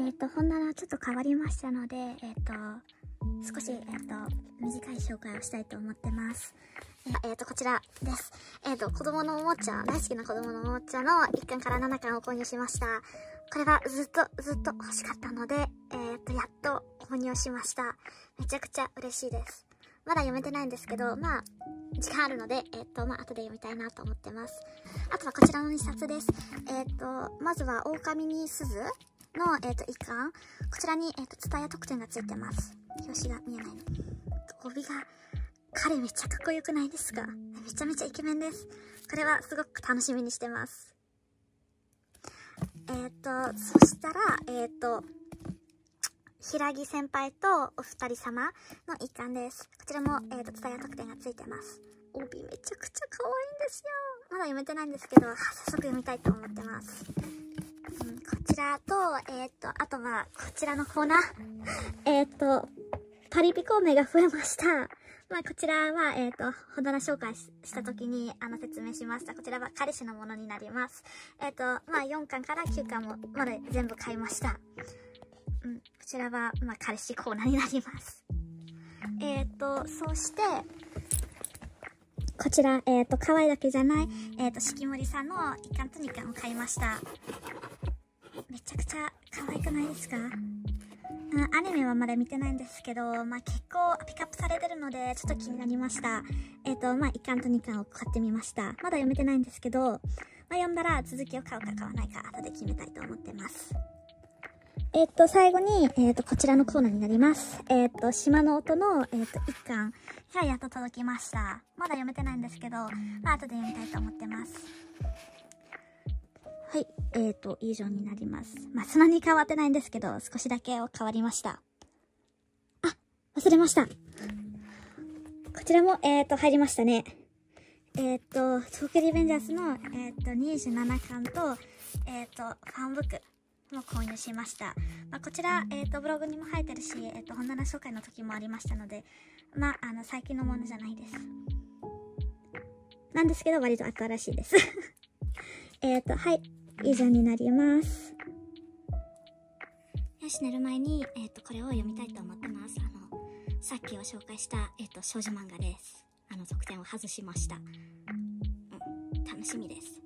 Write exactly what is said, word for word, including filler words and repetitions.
えっと、本棚ちょっと変わりましたので、えっと、少し、えっと、短い紹介をしたいと思ってます。えっと、こちらです。えっと、子供のおもちゃ、大好きな子供のおもちゃのいっかんからななかんを購入しました。これはずっとずっと欲しかったので、えっと、やっと購入しました。めちゃくちゃ嬉しいです。まだ読めてないんですけど、まあ、時間あるので、えっと、まあ、後で読みたいなと思ってます。あとはこちらのにさつです。えっと、まずは、狼に鈴の、えっと、いっかん。こちらに、えっと、ツタヤ特典がついてます。表紙が見えないの。帯が、彼めっちゃかっこよくないですか？めちゃめちゃイケメンです。これはすごく楽しみにしてます。えっと、そしたら、えっと、平木先輩とお二人様の一環です。こちらも、えっと、ツタヤ特典がついてます。帯めちゃくちゃ可愛いんですよ。まだ読めてないんですけど、早速読みたいと思ってます。うん、こちらと、えっと、あとは、こちらのコーナー。えっと、パリピ孔明が増えました。まあ、こちらは、えっと、本棚紹介した時に、あの、説明しました。こちらは彼氏のものになります。えっと、まあ、よんかんからきゅうかんも、まだ全部買いました。うん、こちらは、まあ、彼氏コーナーになります。えっと、そして、こちら、えっと、可愛いだけじゃない、えっと、四季森さんのいっかんとにかんを買いました。めちゃくちゃ可愛くないですか？うん、アニメはまだ見てないんですけど、まあ、結構ピックアップされてるので、ちょっと気になりました。えっと、まあ、いっかんとにかんを買ってみました。まだ読めてないんですけど、まあ、読んだら続きを買うか買わないか、後で決めたいと思ってます。えっと、最後に、えっと、こちらのコーナーになります。えっと、島の音の、えっと、いっかんがやっと届きました。まだ読めてないんですけど、まあ、後で読みたいと思ってます。はい。えっと、以上になります。まあ、そんなに変わってないんですけど、少しだけ変わりました。あ、忘れました。こちらも、えっと、入りましたね。えっと、東京リベンジャーズの、えっと、にじゅうななかんと、えっと、ファンブックも購入しました。まあ、こちら、えっと、ブログにも入ってるし、えっと、本棚紹介の時もありましたので、まあ、あの、最近のものじゃないです。なんですけど、割と新しいです。えっと、はい。以上になります。よし、寝る前に、えっと、これを読みたいと思ってます。あの、さっきを紹介した、えっと、少女漫画です。あの、続編を外しました。うん、楽しみです。